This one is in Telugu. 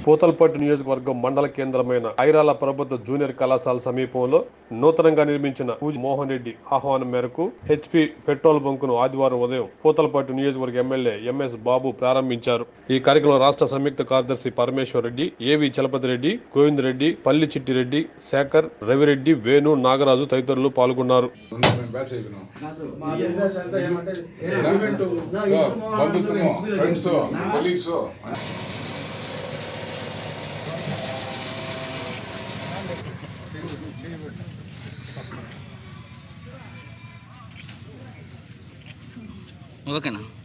పూతలపట్టు నియోజకవర్గం మండల కేంద్రమైన ఐరాల ప్రభుత్వ జూనియర్ కళాశాల సమీపంలో నూతనంగా నిర్మించిన పూజ మోహన్ రెడ్డి ఆహ్వానం మేరకు హెచ్పి పెట్రోల్ బంకును ఆదివారం ఉదయం పూతలపట్టు నియోజకవర్గ ఎమ్మెల్యే ఎంఎస్ బాబు ప్రారంభించారు. ఈ కార్యక్రమంలో రాష్ట్ర సంయుక్త కార్యదర్శి పరమేశ్వర్ రెడ్డి, ఏవి చలపతి రెడ్డి, గోవింద్ రెడ్డి, పల్లి చిట్టి రెడ్డి, శేఖర్, రవిరెడ్డి, వేణు, నాగరాజు తదితరులు పాల్గొన్నారు. ఓకేనా?